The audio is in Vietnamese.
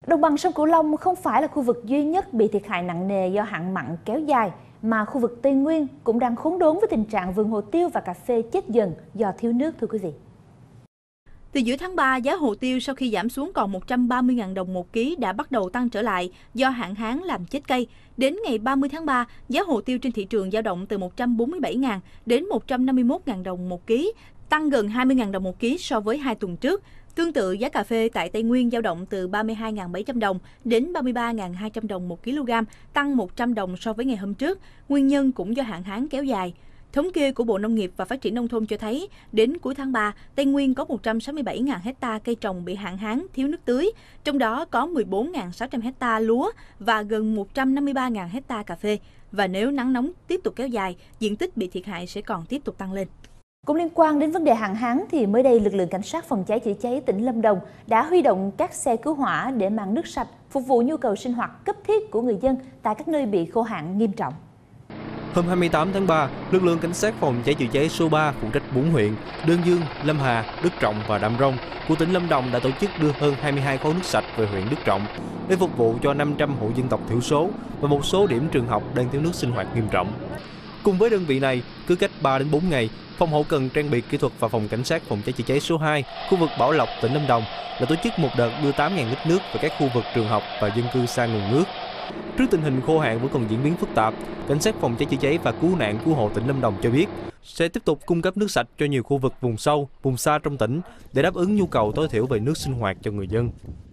Đồng bằng sông Cửu Long không phải là khu vực duy nhất bị thiệt hại nặng nề do hạn mặn kéo dài, mà khu vực Tây Nguyên cũng đang khốn đốn với tình trạng vườn hồ tiêu và cà phê chết dần do thiếu nước, thưa quý vị. Từ giữa tháng 3, giá hồ tiêu sau khi giảm xuống còn 130.000 đồng một ký đã bắt đầu tăng trở lại do hạn hán làm chết cây. Đến ngày 30 tháng 3, giá hồ tiêu trên thị trường dao động từ 147.000 đến 151.000 đồng một ký, tăng gần 20.000 đồng một ký so với 2 tuần trước. Tương tự, giá cà phê tại Tây Nguyên dao động từ 32.700 đồng đến 33.200 đồng một kg, tăng 100 đồng so với ngày hôm trước. Nguyên nhân cũng do hạn hán kéo dài. Thống kê của Bộ Nông nghiệp và Phát triển Nông thôn cho thấy, đến cuối tháng 3, Tây Nguyên có 167.000 hecta cây trồng bị hạn hán, thiếu nước tưới, trong đó có 14.600 hecta lúa và gần 153.000 hecta cà phê. Và nếu nắng nóng tiếp tục kéo dài, diện tích bị thiệt hại sẽ còn tiếp tục tăng lên. Cũng liên quan đến vấn đề hạn hán thì mới đây lực lượng cảnh sát phòng cháy chữa cháy tỉnh Lâm Đồng đã huy động các xe cứu hỏa để mang nước sạch phục vụ nhu cầu sinh hoạt cấp thiết của người dân tại các nơi bị khô hạn nghiêm trọng. Hôm 28 tháng 3, lực lượng cảnh sát phòng cháy chữa cháy số 3 phụ trách 4 huyện Đơn Dương, Lâm Hà, Đức Trọng và Đam Rông của tỉnh Lâm Đồng đã tổ chức đưa hơn 22 khối nước sạch về huyện Đức Trọng để phục vụ cho 500 hộ dân tộc thiểu số và một số điểm trường học đang thiếu nước sinh hoạt nghiêm trọng. Cùng với đơn vị này, cứ cách 3 đến 4 ngày, Phòng hậu cần trang bị kỹ thuật và phòng cảnh sát phòng cháy chữa cháy số 2, khu vực Bảo Lộc, tỉnh Lâm Đồng đã tổ chức một đợt đưa 8.000 lít nước về các khu vực trường học và dân cư xa nguồn nước. Trước tình hình khô hạn vẫn còn diễn biến phức tạp, cảnh sát phòng cháy chữa cháy và cứu nạn cứu hộ tỉnh Lâm Đồng cho biết sẽ tiếp tục cung cấp nước sạch cho nhiều khu vực vùng sâu, vùng xa trong tỉnh để đáp ứng nhu cầu tối thiểu về nước sinh hoạt cho người dân.